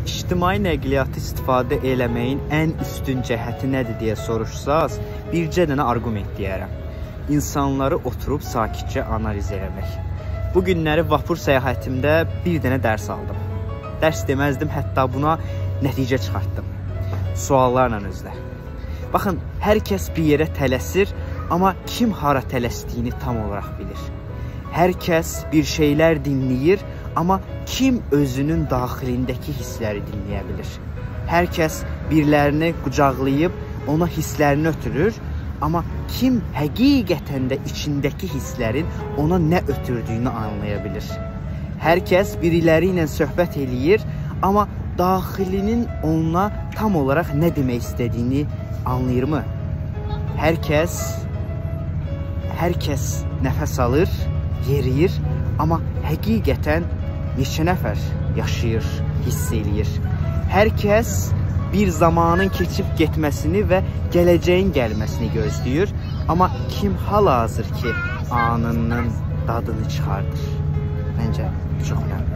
İctimai nəqliyyatı istifadə eləməyin ən üstün cəhəti nədir deyə soruşsaz, bircə dənə arqument deyərəm. İnsanları oturub sakitcə analiz eləmək. Bu günləri vapur səyahətimdə bir dənə dərs aldım. Dərs deməzdim, hətta buna nəticə çıxartdım. Suallarla özlə. Baxın, hər kəs bir yerə tələsir, amma kim hara tələsdiyini tam olaraq bilir. Hər kəs bir şeylər dinləyir, amma kim özünün daxilindəki hissləri dinləyə bilir. Hər kəs birilərini qucaqlayıb ona hisslərini ötürür, amma kim həqiqətən də içindəki hisslərin ona nə ötürdüyünü anlaya bilir. Hər kəs biriləri ilə söhbət eləyir, amma daxilinin ona tam olaraq nə demək istədiyini anlayırmı? Hər kəs nəfəs alır, yeriyir, amma həqiqətən neçə nəfər yaşayır, hiss eləyir. Hər kəs bir zamanın keçib getməsini və gələcəyin gəlməsini gözləyir, amma kim hal-hazır ki, anının dadını çıxardır? Məncə, çox önemli.